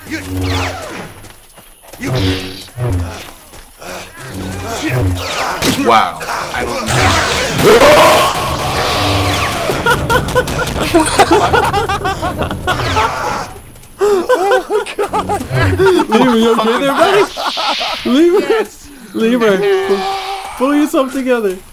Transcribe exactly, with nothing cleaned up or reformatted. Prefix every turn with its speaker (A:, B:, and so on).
A: Wow. I don't
B: Oh god! Lemur, you okay there, buddy? Lemur,
C: Yes.
B: Lemur, pull yourself together.